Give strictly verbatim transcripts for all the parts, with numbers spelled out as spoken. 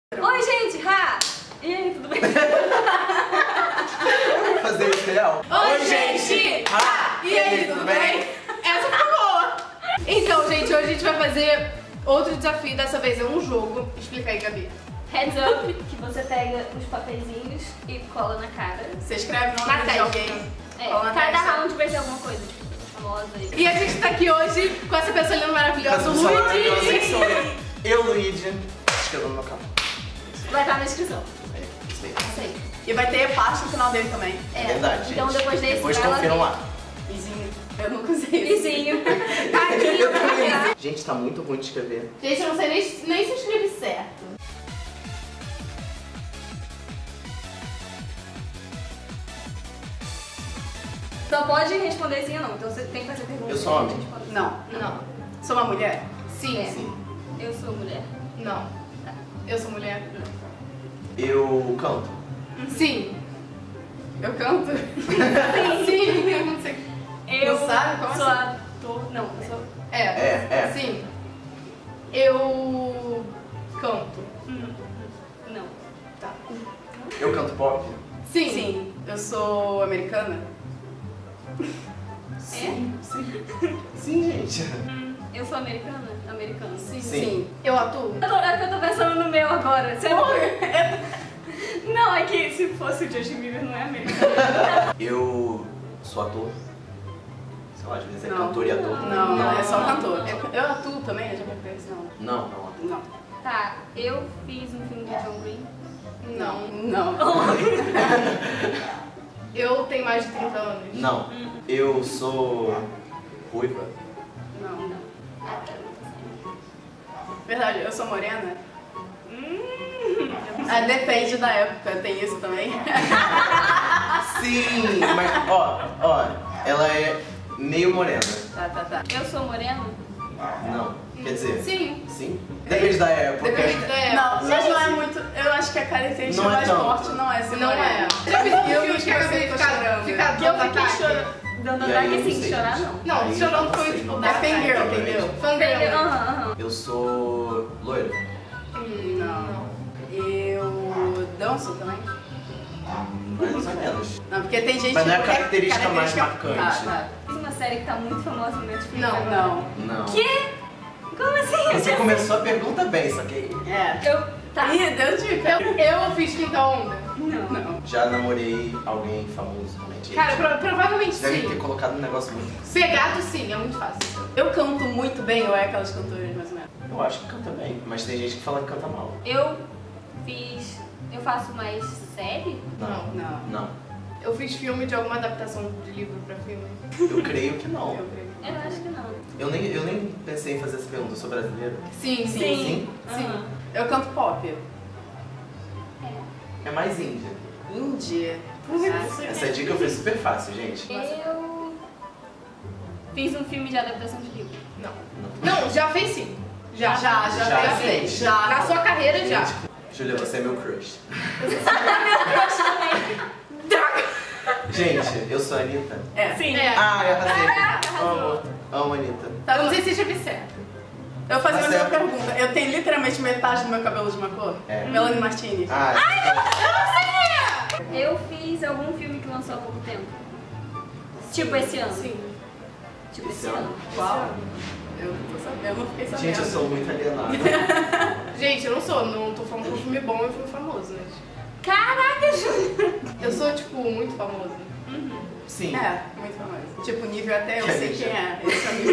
Oi, gente! Ha! E aí, tudo bem? Fazer isso real. Oi, gente! Ha! E aí, tudo bem? Essa ficou boa! Então, gente, hoje a gente vai fazer outro desafio. Dessa vez é um jogo. Explica aí, Gabi. Heads up, que você pega os papeizinhos e cola na cara. Você escreve o Na nome de testa. alguém. É, cola na cada testa. round vai ser alguma coisa, tipo, famosa aí. E a gente tá aqui hoje com essa pessoa linda maravilhosa, o Luigi. Eu, Luigi, escrevendo no meu carro. Vai estar na descrição. É, isso aí. Isso aí. E vai ter parte no final dele também. É, verdade, Então gente. depois desse, Depois vai confiram lá. Vizinho. Eu nunca usei isso. Vizinho. Tadinho. Eu também. Gente, tá muito ruim de escrever. Gente, eu não sei nem, nem se eu escrevi certo. Só pode responder sim ou não, então você tem que fazer perguntas. Eu sou homem? A gente pode- Não. Não. Sou uma mulher? Sim. É. Sim. Eu sou mulher. Não. Eu sou mulher? Eu canto. Sim. Eu canto? Sim. Eu não sei. Eu Não sabe? Como sou assim? ator. Não, eu sou. É. É, é. Sim. Eu canto. Hum, Não. Tá. Eu canto pop. Sim. Sim. Eu sou americana? Sim. Sim. Sim, gente. Hum, Eu sou americana? Americana. Sim. Sim. Eu atuo? Eu tô, é que eu tô pensando no meu agora. Você não... não, é que se fosse o Justin Bieber não é americano. Eu sou ator. Sei lá, às vezes é Não. cantor e ator. Não, não, é só Não. cantor. Eu, eu atuo também, eu já me conheço. Não. Não, não. Não. Tá, eu fiz um filme do John Green. Não. Não. Eu tenho mais de trinta anos? Não. Eu sou ruiva. Não. Não. Ah, tá. Verdade, eu sou morena? Hum, Ah, depende da época, tem isso também? Sim, mas ó, ó, ela é meio morena. Tá, tá, tá. eu sou morena? Não, quer dizer, Sim. sim. Depende da época. Depende da época. Não, mas não é muito. Eu acho que a característica Não é mais tanto. forte não é ser Não morena. é. Já fiz Eu filmes que fica- você fica chorando. fica Que eu dando fiquei ataque. chorando. Dando E aí ataque eu assim, não sei. chorar não. Não, Aí chorando eu foi sei. tipo É dar fangirl, ataque. entendeu? Entendeu? Aham, aham. Eu sou loira. Hum, Não. Eu danço também? Mais ou menos. Não, porque tem gente Mas não é a que característica mais marcante. Ah, tá. Fiz uma série que tá muito famosa no Netflix. Não, agora. não. Não. Que? Como assim? Você começou a pergunta bem, só que É. Eu... Tá. Ih, deu dica. Eu, eu fiz quinta onda? Não. Não. já namorei alguém famoso também. Gente, Cara, pro- provavelmente deve sim. ter colocado um negócio muito. Ser gato, sim, é muito fácil. Eu canto muito bem, ou é aquelas cantoras mais ou menos? Eu acho que canta bem, mas tem gente que fala que canta mal. Eu fiz... Eu faço mais série? Não. Não. Não. Eu fiz filme de alguma adaptação de livro pra filme. Eu creio que não. Eu creio. Eu acho que não. Eu nem, eu nem pensei em fazer essa pergunta. Eu sou brasileiro. Sim, sim. Sim? Sim. Aham. Eu canto pop. É mais índia. Índia. Essa dica foi super fácil, gente. Eu fiz um filme de adaptação de livro. Não. Não. Não, já fez sim. Já, Já, já, Já, fez. sim. Já. Na sua carreira, já. Gente, Júlia, você é meu crush. Gente, eu sou a Anitta. É. Sim. É. Ah, eu arrasei. arrasou. Amo. Amo a Anitta. Tá, Eu não sei se já vi certo. eu vou fazer Tá uma outra certo. pergunta. Eu tenho literalmente metade do meu cabelo de uma cor? É. Melanie Martinez. Ah, Eu fiz algum filme que lançou há pouco tempo. Tipo esse ano. Sim. Tipo esse Esse ano? ano. Qual? Eu tô sabendo, eu não fiquei sabendo. gente, eu sou muito alienado. Gente, eu não sou, não tô falando de um filme bom e um filme famoso, né? Caraca, Júlia! Eu sou, tipo, muito famosa. Sim. É, muito famoso. Tipo, nível até eu Que sei amiga. quem é. Esse amigo.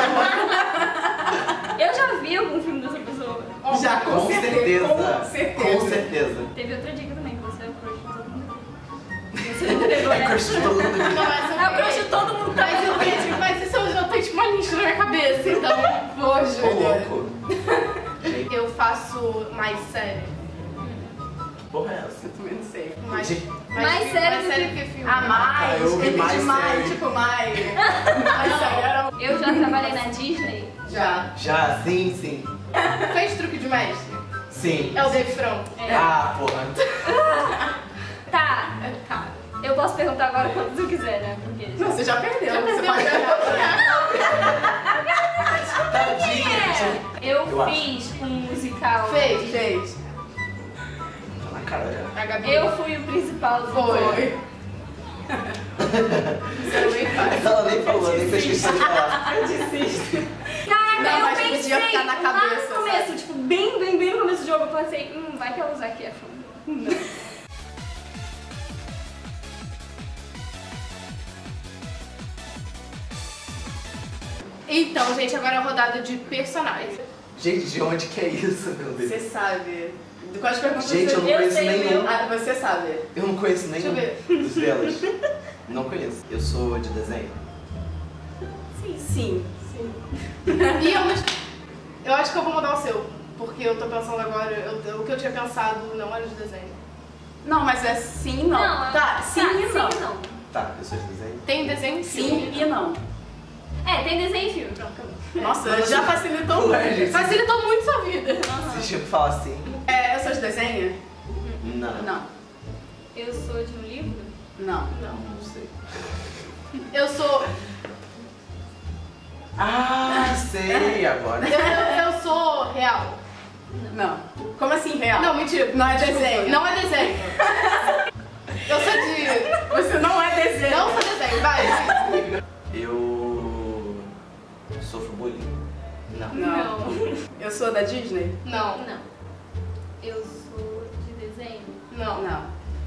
Eu já vi algum filme dessa pessoa. Já, com, Com certeza. Com certeza. Com certeza. Teve outra dica também, que você é o crush de todo mundo. Você não pegou, É né? crush de todo mundo. Não, mas eu É o crush de todo mundo Mas também. eu fiz, mas isso eu já tenho tipo uma lista na minha cabeça, então. Pô, Ô, Júlia. louco. Gente, Eu faço mais série. que porra é essa? Eu também não sei. Mais, Gente, Mais filme- série mais do série que- que filme. Ah, mais? eu vi Ele mais de mais, série. tipo, mais. Mais sério, era um- Eu já trabalhei na Disney. Já. já, sim, sim. Fez truque de mestre? Sim. É o Dave Franco. É. Ah, porra. Tá, tá. Eu posso perguntar agora quando tu quiser, né? Porque... Não, você já perdeu. Já você perdeu, pode já Tadinha. Eu Eu acho. fiz um musical. Fez. Fez. cara. A Gabi. Eu fui o principal do Foi. Isso é bem fácil. Ela nem falou, nem fez questão de falar. Eu desisto. Caraca, Não, eu mas pensei podia ficar na lá cabeça, no começo, tipo, bem, bem, bem no começo do jogo, eu pensei, hum, vai que ela usar aqui a fama. Não. Então, gente, agora é a rodada de personagens. Gente, de onde que é isso, meu Deus? Você sabe. Quais perguntas Gente, você... eu não Eu conheço sei o nenhum. meu. Ah, você sabe. Eu não conheço Deixa eu nenhum dos delas. Não conheço. Eu sou de desenho. Sim. Sim. Sim. E eu, não- eu acho que eu vou mudar o seu. Porque eu tô pensando agora, eu- o que eu tinha pensado não era de desenho. Não, mas é sim e não. Não, Tá, sim tá, e não. sim e não. Tá, eu sou de desenho. Tem desenho e Sim filme. e não. É, tem desenho e filme, pronto, acabou. Nossa, Nossa. já facilitou Ué, muito. gente. Facilitou muito sua vida. Vocês tinham que falar assim? É, eu sou de desenho? Não. Não. Eu sou de um livro? Não. Não, não sei. Eu sou. Ah, sei agora. Eu, eu sou real. Não. Como assim real? Não, mentira. Não é desenho. Não é desenho. Eu sou de. Você não é desenho. Não sou desenho, vai. vai. Eu sofro bullying. Não. Não. Eu sou da Disney? Não. Não. Eu sou de desenho? Não. Não.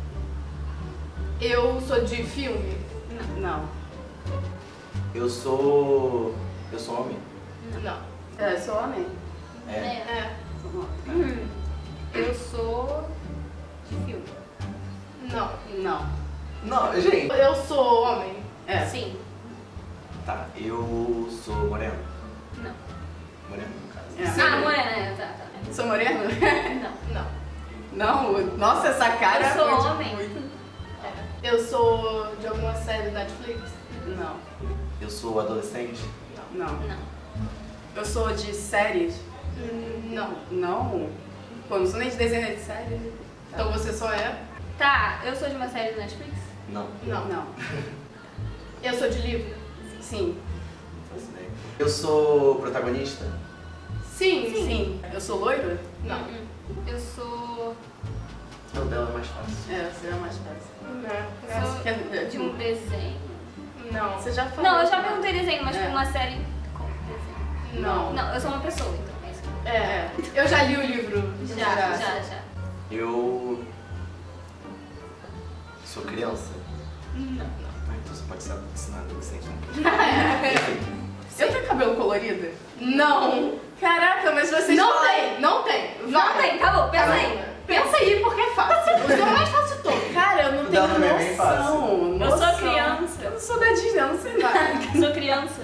Eu sou de filme? Não. Não. Eu sou. Eu sou homem? Não. É, eu sou homem? É. É. Hum. Eu sou de filme? Não. Não. Não, gente. Eu sou homem? É. Sim. Tá, eu sou moreno. Não. Moreno, no caso. É. Ah, não é, né? Tá, tá. Sou moreno? Não. Não. Não? Nossa, essa cara Eu sou foi de homem? muito. É. Eu sou de alguma série da Netflix? Não. Eu sou adolescente? Não. Não. Eu sou de séries? Não. Não? Pô, não sou nem de desenho nem de série. Então você só é? Tá, eu sou de uma série da Netflix? Não. Não. Não. Eu sou de livro? Sim. Faço ideia. Eu sou protagonista? Sim, sim. Eu sou loiro? Não. Hum, hum. Eu sou O dela é mais fácil. É, seria mais fácil. Sou de um desenho? Não. Você já falou. Não, eu já perguntei desenho, mas É. tipo uma série com desenho. Não. Não, eu sou uma pessoa, então é isso. É, é. Eu já li o livro. Já, já, já. Eu. Sou criança? Não. Ah, então você pode ser ensinar adolescente. Eu tenho cabelo colorido? Não. Caraca, mas vocês Não falam- tem, não tem. Não tem, acabou, pensa aí. Pensa aí porque é fácil. O seu é mais fácil de todos. Cara, eu não O tenho dela também é bem fácil. noção. Eu sou noção. criança. Eu sou da Disney, eu não sei nada. Sou criança.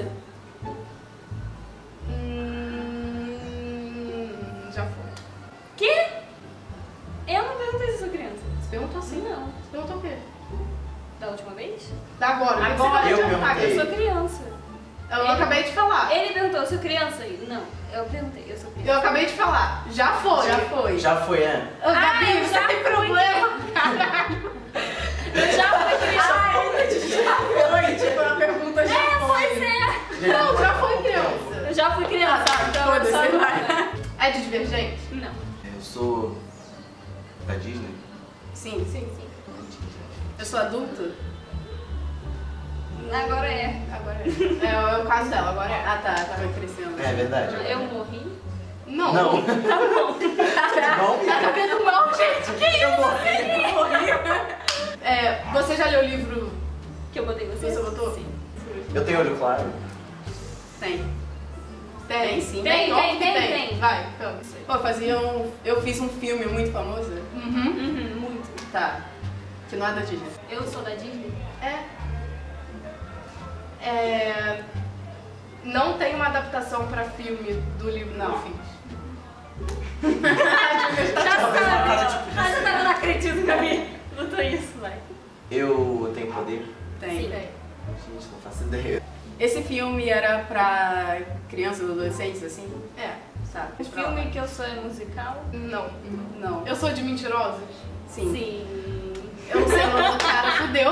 Hum, já foi. Quê? Eu não perguntei se sou criança. Você perguntou assim? Não. Você perguntou o quê? Da última vez? Da agora. Agora Você vai eu adiantar, perguntei. Eu eu, sou criança. eu acabei de falar. Ele perguntou, eu sou criança? Não, eu perguntei, eu sou criança. Eu acabei de falar. Já foi. Já foi. Já foi, é? Ô, Gabi, Ah, eu você já tem fui. problema? Eu já fui criança. Já foi. Tipo, a pergunta já É, foi. pois é. Gente, Não, já há foi pouco criança. tempo. Eu já fui criança. Ah, tá, então eu foda-se, sou- vai. É de Divergente? Não. Eu sou. Da Disney? Sim. Sim, sim. Eu sou adulto? Agora é. Agora é. É, é o caso dela, agora é. Ah, tá, tava crescendo. É verdade. Eu morri? Não. Não. Tá bom. Bom, Tá cabendo mal, gente. Que isso? eu morri. Eu morri. É, você já leu o livro? Que eu botei você? Você botou? Sim. Eu tenho olho claro. Tem. Tem, sim. Tem, óbvio tem, que tem, tem. Vai, canta. Pô, fazia um... Eu fiz um filme muito famoso. Uhum, uhum, muito. Tá. Que não é da Disney. Eu sou da Disney? É. É... Não tem uma adaptação pra filme do livro que eu fiz. Já Talvez uma cara sabe. tipo Ah, já tava, não acredito que a minha botou isso, vai. Eu tenho poder? Tem. Sim. Gente, não faço ideia. Esse filme era pra crianças e adolescentes, assim? É, sabe? O filme que eu sou é musical? Não. Não. Eu sou de Mentirosos? Sim. Sim. Eu não sei o nome do cara, fudeu.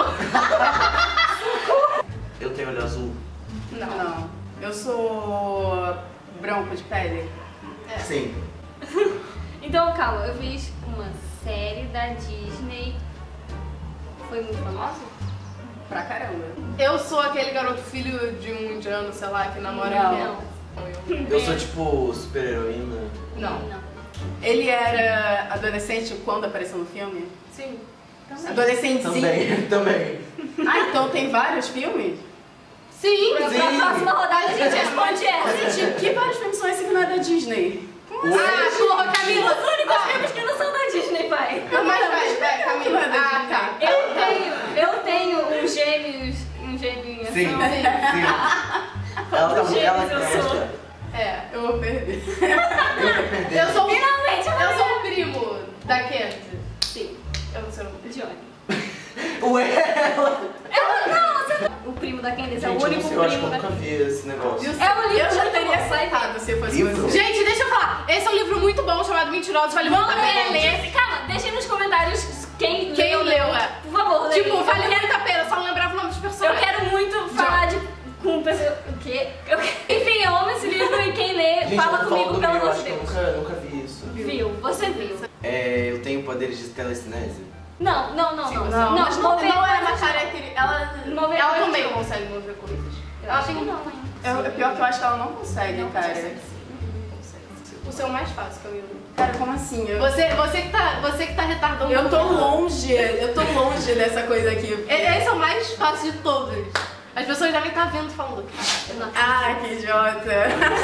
Eu tenho olho azul? Não. Não. Eu sou branco de pele? Sim. Então, calma, eu fiz uma série da Disney foi muito famosa? Pra caramba. Eu sou aquele garoto filho de um indiano, sei lá, que namora Não. com Eu sou tipo super-heroína. Não. Não. Ele era adolescente quando apareceu no filme? Sim. Adolescentezinho? Também, também. Ah, então tem vários filmes? Sim. Pra, Sim. pra próxima rodada a gente responde essa. Gente, que vários filmes são esses que não é da Disney? Ah, porra, Camila. Os únicos filmes que não são da Disney, pai. Mas vai, vai, Camila. Ah, tá. Eu tenho, eu tenho um gêmeos, um gêmeo em Sim, sim. ação. Ela tá muito. Ela Gêmeos eu sou. gosta. É. Eu vou perder. Eu vou perder. Eu sou, Finalmente, eu sou o primo da Kenzie. Sim, Eu não sei o nome. Johnny. Ué, ela. Ela não, você não. O primo da Candice é o Gente, eu, único não sei, eu acho que primo eu da nunca vi esse negócio. É um livro Eu já muito teria bom, vai ver. aceitado se fosse Livro? você. Gente, deixa eu falar. Esse é um livro muito bom chamado Mentirosos. Vale muito a pena ler. Calma, deixem nos comentários quem, Quem leu, leu, é. Por favor, leia. Tipo, vale eu quero, muito a pena. Eu só não lembrava o nome dos eu personagens. quero muito falar de, com pessoas... O quê? Eu, enfim, eu amo esse livro e quem lê, Gente, fala eu tô comigo, falando do pelo meu, amor acho de que eu Deus. nunca, nunca vi isso. Viu, você viu. É, eu tenho poderes de telecinese. Não, não, não, não. Não, não, mas não, mover não é coisas uma característica. Ela, Mover Ela coisas também não. consegue mover coisas. Eu acho que não, hein. é, é pior que eu acho que ela não consegue, Não cara. consegue. O seu é mais fácil, Camila. Cara, como assim? Eu, Você, você, que tá, você que tá retardando. eu tô muito. longe, eu tô longe dessa coisa aqui. E- Esse é o mais fácil de todos. As pessoas devem estar vendo e falando. Ah, que idiota.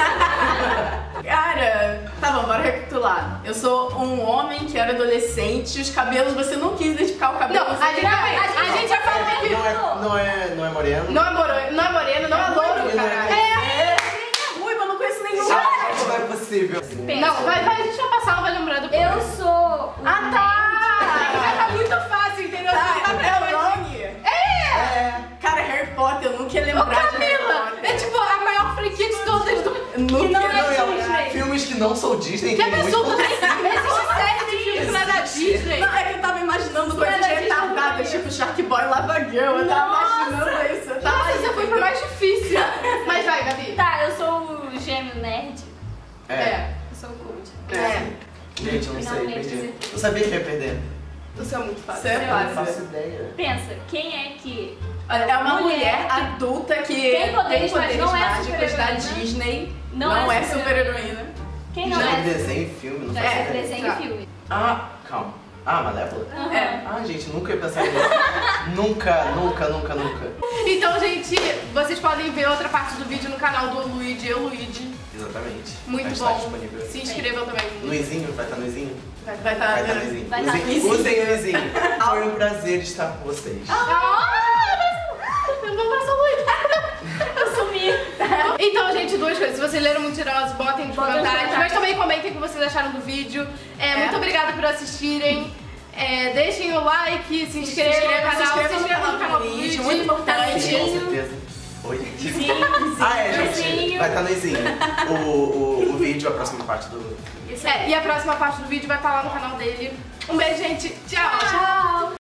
Cara, tá bom, bora recapitular. Eu sou um homem que era adolescente, os cabelos, você não quis identificar o cabelo. Não, você a gente, quer- a gente já falou aqui. Não é, não é, não é moreno? Não é moreno, não é moreno, não é louro, Não é- caralho. É, nem é ruim, eu não conheço nenhum. Não é possível. Pensa. Não, vai, vai, a gente vai passar, não vai lembrar depois. Eu sou... o Ah, tá! Já tá muito fácil, entendeu? Você Tá, tá é o vendo? nome? É. Cara, Harry Potter, eu nunca ia Ô, lembrar de Harry Camila! Potter. É tipo a maior franquia de todas do... Nunca não ia é lembrar. Disney. Filmes que não são Disney Que tem muito absurdo, né? potencial. Existe série de filmes que não é da Disney. Não, é que eu tava imaginando Não é coisas da Disney, retardadas, não. tipo Shark Boy e Lava Girl. Eu tava Nossa! imaginando isso. Eu tava Nossa, você foi pro mais difícil. Mas vai, Gabi. Tá, eu sou o gêmeo nerd. É. Eu sou o cult. É. Gente, eu não sei, Finalmente perdi. acertei. Eu sabia que ia perder. O seu é muito fácil. Você é Eu não faço fácil. ideia. Pensa, quem é que... Olha, é uma mulher, Mulher que adulta que tem poderes, mas não é mágicos da super-heroína. Disney. Não Não, é é super-heroína. Quem não Já é? desenho e filme, não Já faço é ideia. desenho Tá. e filme. Ah, calma. Ah, Malévola? Aham. É. Ah, gente, nunca ia pensar nisso. Nunca, nunca, nunca, nunca. Então, gente, vocês podem ver outra parte do vídeo no canal do Luigi, eu Luigi. Exatamente. Muito Vai estar bom. disponível. Se inscrevam também. Luizinho, vai estar Luizinho? Vai estar. Vai estar Luizinho. Vai estar Luizinho. Luizinho. Usem Luizinho. Foi um prazer estar com vocês. Eu vou passar o Luigi. Eu sumi. Então, gente, duas coisas. Se vocês leram Mentirosos, botem nos Botem nos comentários. comentários. Mas também comentem o que vocês acharam do vídeo. É, Muito obrigada por assistirem. É, deixem o like, se inscrevam no inscrevam, canal, se inscrevam se inscrevam no canal do Luigi. muito importante. Sim, com certeza. Oi? Sim, Ah, é, gente. Luizinho. Vai estar Luizinho. O, o, o vídeo, a próxima parte do... É, e a próxima parte do vídeo vai estar lá no canal dele. Um beijo, gente. Tchau. Tchau.